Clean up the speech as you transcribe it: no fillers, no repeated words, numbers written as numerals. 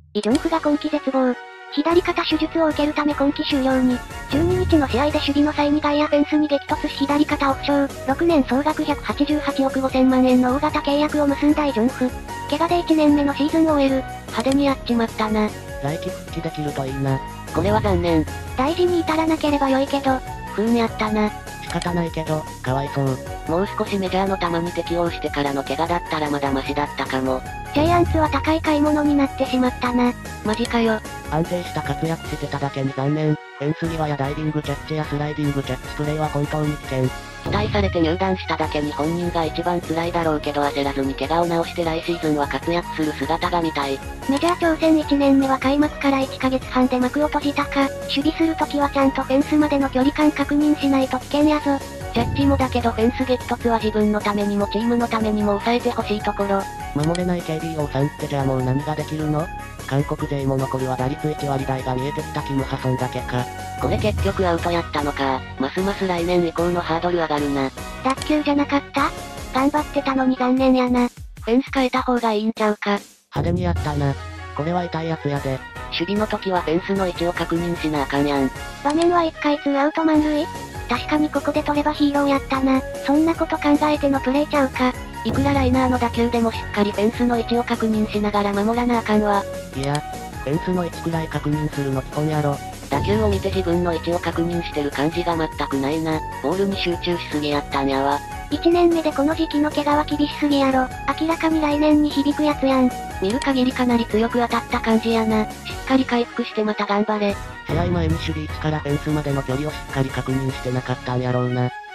イ・ジョンフが今季絶望。左肩手術を受けるため今季終了に。12日の試合で守備の際に外野フェンスに激突し左肩を負傷。6年総額188億5000万円の大型契約を結んだイ・ジョンフ。怪我で1年目のシーズンを終える。 派手にやっちまったな。 来季復帰できるといいな。 これは残念。 大事に至らなければ良いけど。 不運やったな。 仕方ないけど、かわいそう。 もう少しメジャーの球に適応してからの怪我だったらまだマシだったかも。 ジャイアンツは高い買い物になってしまったな。 マジかよ。 安定した活躍してただけに残念。フェンス際やダイビングキャッチやスライディングキャッチプレイは本当に危険。 期待されて入団しただけに本人が一番辛いだろうけど焦らずに怪我を治して来シーズンは活躍する姿が見たい。 メジャー挑戦1年目は開幕から1ヶ月半で幕を閉じたか。守備するときはちゃんとフェンスまでの距離感確認しないと危険やぞ。 ジャッジもだけどフェンス激突は自分のためにもチームのためにも抑えてほしいところ。 守れない KBO さんってじゃあもう何ができるの？韓国勢も残るは打率1割台が見えてきたキム・ハソンだけか。 これ結局アウトやったのか。ますます来年以降のハードル上がるな。 脱臼じゃなかった？頑張ってたのに残念やな。 フェンス変えた方がいいんちゃうか。 派手にやったな。これは痛いやつやで。 守備の時はフェンスの位置を確認しなあかんやん。 場面は1回2アウト満塁？確かにここで取ればヒーローやったな。そんなこと考えてのプレイちゃうか。 いくらライナーの打球でもしっかりフェンスの位置を確認しながら守らなあかんわ。 いや、フェンスの位置くらい確認するの基本やろ。 打球を見て自分の位置を確認してる感じが全くないな。ボールに集中しすぎやったんやわ。 1年目でこの時期の怪我は厳しすぎやろ。明らかに来年に響くやつやん。 見る限りかなり強く当たった感じやな。しっかり回復してまた頑張れ。 試合前に守備位置からフェンスまでの距離をしっかり確認してなかったんやろうな。